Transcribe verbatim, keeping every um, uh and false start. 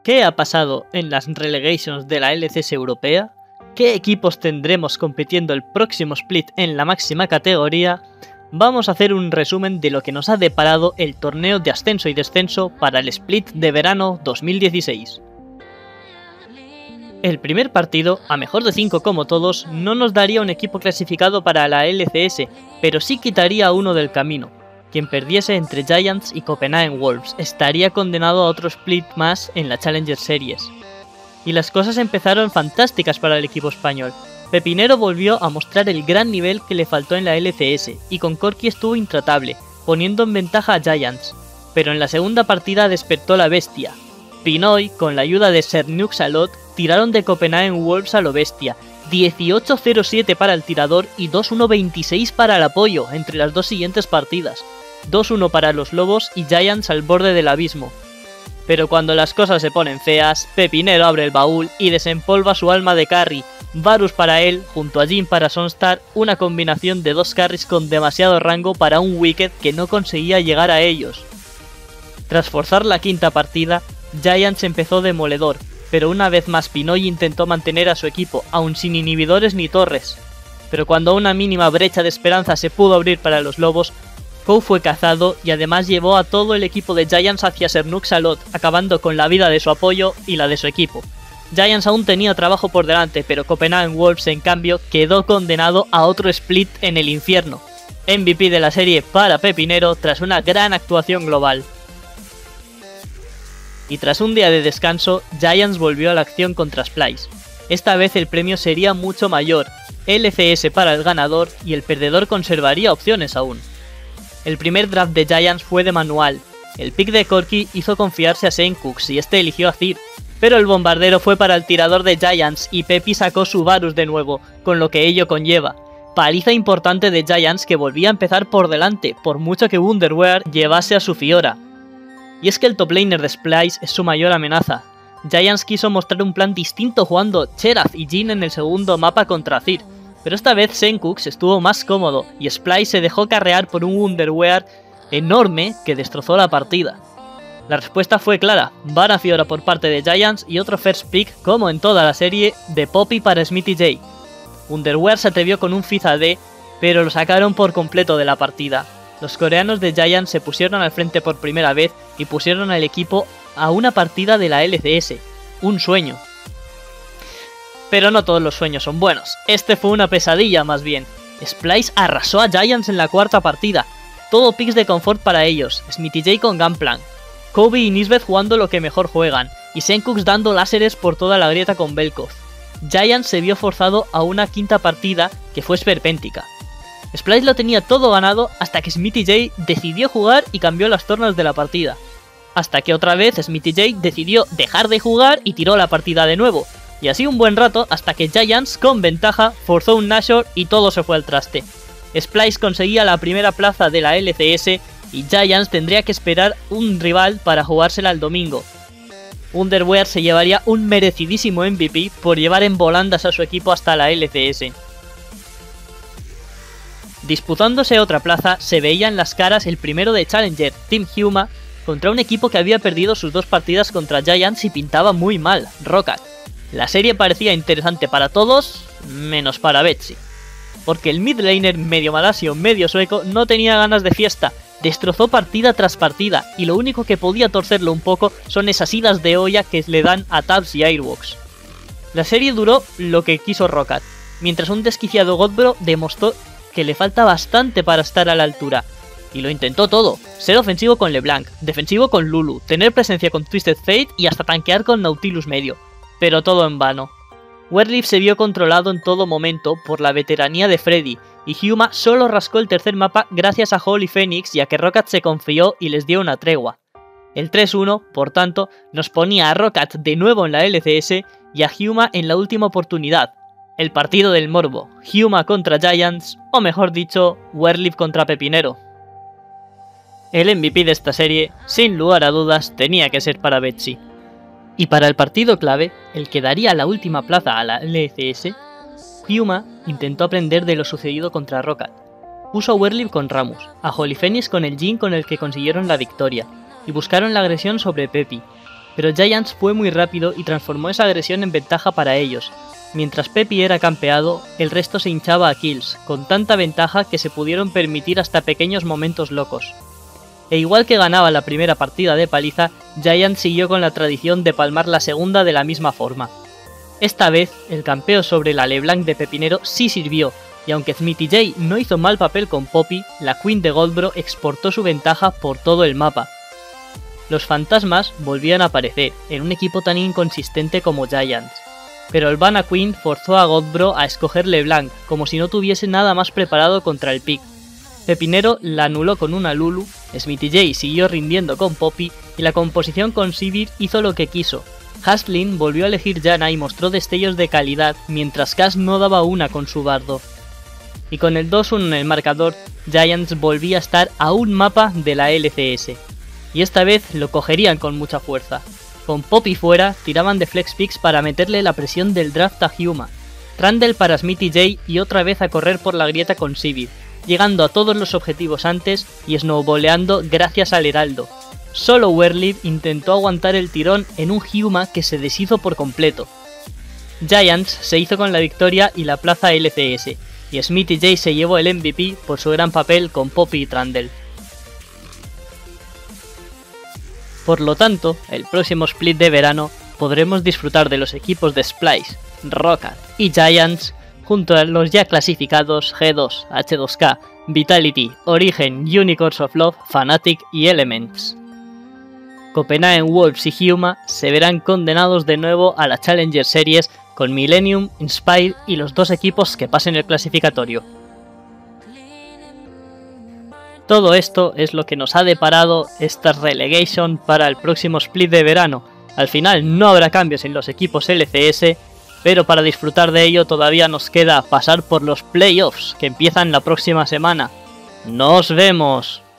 ¿Qué ha pasado en las relegations de la L C S europea? ¿Qué equipos tendremos compitiendo el próximo split en la máxima categoría? Vamos a hacer un resumen de lo que nos ha deparado el torneo de ascenso y descenso para el split de verano dos mil dieciséis. El primer partido, a mejor de cinco como todos, no nos daría un equipo clasificado para la L C S, pero sí quitaría a uno del camino. Quien perdiese entre Giants y Copenhagen Wolves estaría condenado a otro split más en la Challenger Series. Y las cosas empezaron fantásticas para el equipo español. Pepinero volvió a mostrar el gran nivel que le faltó en la L C S, y con Corki estuvo intratable, poniendo en ventaja a Giants. Pero en la segunda partida despertó la bestia. Pinoy, con la ayuda de Cernuk Salot, tiraron de Copenhagen Wolves a lo bestia, dieciocho cero siete para el tirador y dos uno veintiséis para el apoyo entre las dos siguientes partidas, dos uno para los Lobos y Giants al borde del abismo. Pero cuando las cosas se ponen feas, Pepinero abre el baúl y desempolva su alma de carry, Varus para él, junto a Jhin para Sunstar, una combinación de dos carries con demasiado rango para un Wicked que no conseguía llegar a ellos. Tras forzar la quinta partida, Giants empezó demoledor, pero una vez más Pinoy intentó mantener a su equipo, aun sin inhibidores ni torres. Pero cuando una mínima brecha de esperanza se pudo abrir para los Lobos, Kou fue cazado y además llevó a todo el equipo de Giants hacia Cernuk Salot, acabando con la vida de su apoyo y la de su equipo. Giants aún tenía trabajo por delante, pero Copenhagen Wolves en cambio quedó condenado a otro split en el infierno. M V P de la serie para Pepinero tras una gran actuación global. Y tras un día de descanso, Giants volvió a la acción contra Splyce. Esta vez el premio sería mucho mayor, L C S para el ganador y el perdedor conservaría opciones aún. El primer draft de Giants fue de manual, el pick de Corki hizo confiarse a Senkux y este eligió a Zir, pero el bombardero fue para el tirador de Giants y Pepi sacó su Varus de nuevo, con lo que ello conlleva. Paliza importante de Giants que volvía a empezar por delante, por mucho que Wonderwear llevase a su Fiora. Y es que el top laner de Splyce es su mayor amenaza. Giants quiso mostrar un plan distinto jugando Xerath y Jhin en el segundo mapa contra Zir, pero esta vez Senkux estuvo más cómodo y Splyce se dejó carrear por un Wonderwear enorme que destrozó la partida. La respuesta fue clara, Vana Fiora por parte de Giants y otro first pick, como en toda la serie, de Poppy para Smithy J. Wonderwear se atrevió con un Fizz A D, pero lo sacaron por completo de la partida. Los coreanos de Giants se pusieron al frente por primera vez y pusieron al equipo a una partida de la L C S. Un sueño. Pero no todos los sueños son buenos. Este fue una pesadilla más bien. Splyce arrasó a Giants en la cuarta partida. Todo picks de confort para ellos. Smithy J con Gunplank, Kobe y Nisbeth jugando lo que mejor juegan, y Senkux dando láseres por toda la grieta con Vel'Koz. Giants se vio forzado a una quinta partida que fue esperpéntica. Splyce lo tenía todo ganado hasta que Smithy J decidió jugar y cambió las tornas de la partida. Hasta que otra vez Smithy J decidió dejar de jugar y tiró la partida de nuevo. Y así un buen rato hasta que Giants, con ventaja, forzó un Nashor y todo se fue al traste. Splyce conseguía la primera plaza de la L C S y Giants tendría que esperar un rival para jugársela el domingo. Wonderwear se llevaría un merecidísimo M V P por llevar en volandas a su equipo hasta la L C S. Disputándose otra plaza, se veían las caras el primero de Challenger, Team Huma, contra un equipo que había perdido sus dos partidas contra Giants y pintaba muy mal, Roccat. La serie parecía interesante para todos, menos para Betsy. Porque el mid laner medio malasio, medio sueco, no tenía ganas de fiesta, destrozó partida tras partida, y lo único que podía torcerlo un poco son esas idas de olla que le dan a Tabs y Airwalks. La serie duró lo que quiso Roccat, mientras un desquiciado Godbro demostró que le falta bastante para estar a la altura. Y lo intentó todo, ser ofensivo con LeBlanc, defensivo con Lulu, tener presencia con Twisted Fate y hasta tanquear con Nautilus medio. Pero todo en vano. Werleaf se vio controlado en todo momento por la veteranía de Freddy, y Huma solo rascó el tercer mapa gracias a Holy Phoenix y a que Roccat se confió y les dio una tregua. El tres uno, por tanto, nos ponía a Roccat de nuevo en la L C S y a Huma en la última oportunidad. El partido del morbo, Huma contra Giants, o mejor dicho, Werleaf contra Pepinero. El M V P de esta serie, sin lugar a dudas, tenía que ser para Betsy. Y para el partido clave, el que daría la última plaza a la L C S, Huma intentó aprender de lo sucedido contra Roccat. Puso a Werleaf con Rammus, a Holy Phoenix con el Jhin con el que consiguieron la victoria, y buscaron la agresión sobre Pepi. pero Giants fue muy rápido y transformó esa agresión en ventaja para ellos. Mientras Pepi era campeado, el resto se hinchaba a kills, con tanta ventaja que se pudieron permitir hasta pequeños momentos locos. E igual que ganaba la primera partida de paliza, Giants siguió con la tradición de palmar la segunda de la misma forma. Esta vez, el campeo sobre la LeBlanc de Pepinero sí sirvió, y aunque Smithy J no hizo mal papel con Poppy, la Queen de Goldbro exportó su ventaja por todo el mapa. Los fantasmas volvían a aparecer, en un equipo tan inconsistente como Giants. Pero el Vanna Queen forzó a Goldbro a escoger LeBlanc, como si no tuviese nada más preparado contra el pick. Pepinero la anuló con una Lulu, Smithy J siguió rindiendo con Poppy, y la composición con Sivir hizo lo que quiso. Haslin volvió a elegir Janna y mostró destellos de calidad, mientras Cass no daba una con su bardo. Y con el dos uno en el marcador, Giants volvía a estar a un mapa de la L C S. Y esta vez lo cogerían con mucha fuerza. Con Poppy fuera, tiraban de flex picks para meterle la presión del draft a Huma, Trundle para Smithy J y otra vez a correr por la grieta con Sivir, llegando a todos los objetivos antes y snowballeando gracias al Heraldo. Solo Werliv intentó aguantar el tirón en un Huma que se deshizo por completo. Giants se hizo con la victoria y la plaza L C S, y Smithy J se llevó el M V P por su gran papel con Poppy y Trundle. Por lo tanto, el próximo split de verano podremos disfrutar de los equipos de Splyce, Roccat y Giants junto a los ya clasificados G dos, H dos K, Vitality, Origen, Unicorns of Love, Fnatic y Elements. Copenhagen Wolves y Huma se verán condenados de nuevo a la Challenger Series con Millennium, Inspire y los dos equipos que pasen el clasificatorio. Todo esto es lo que nos ha deparado esta relegation para el próximo split de verano. Al final no habrá cambios en los equipos L C S, pero para disfrutar de ello todavía nos queda pasar por los playoffs que empiezan la próxima semana. ¡Nos vemos!